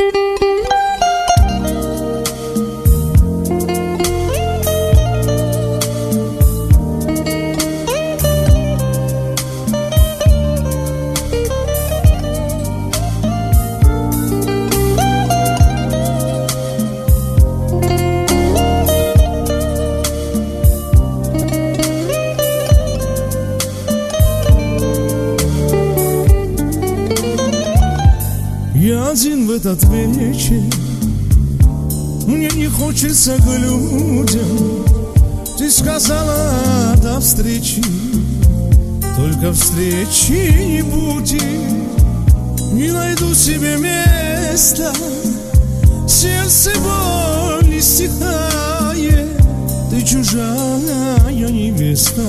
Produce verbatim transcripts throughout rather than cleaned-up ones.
Я один в этот вечер, мне не хочется к людям. Ты сказала до встречи, только встречи не будет. Не найду себе места, сердце боль не стихает. Ты чужая невеста,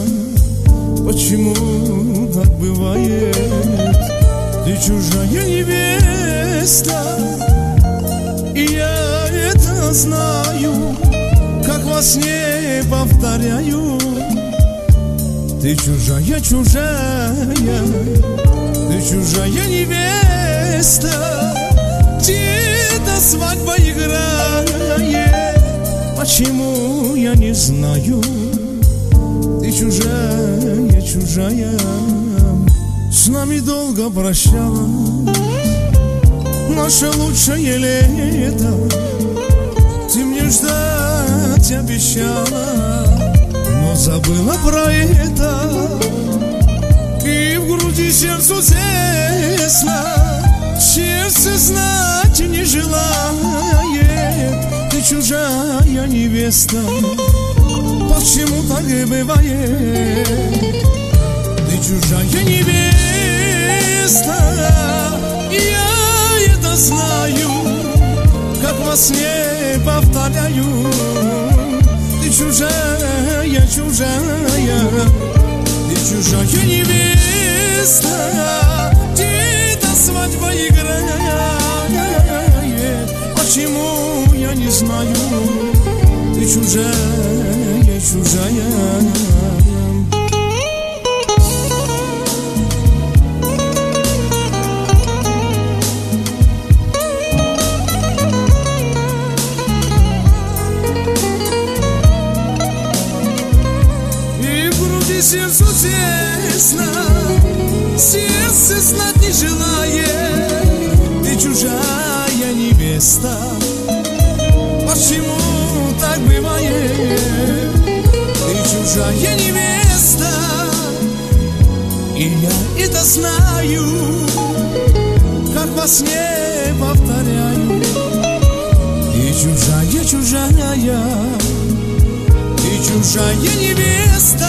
почему так бывает? Ты чужая невеста, и я это знаю, как во сне повторяю. Ты чужая, чужая, ты чужая невеста, где-то свадьба играет. Почему я не знаю? Ты чужая, чужая. С нами долго прощалась наше лучшее лето. Ты мне ждать обещала, но забыла про это. И в груди сердцу тесно, сердце знать не желает. Ты чужая невеста, почему так и бывает? Ты чужая невеста, я это знаю, как во сне повторяю. Ты чужая, чужая, ты чужая невеста, где-то свадьба играет. Почему я не знаю? Ты чужая, чужая. Сердцу тесно, сердце знать не желает. Ты чужая невеста, почему так бывает? Ты чужая невеста, и я это знаю, как во сне повторяю. Ты чужая, чужая, ты чужая невеста,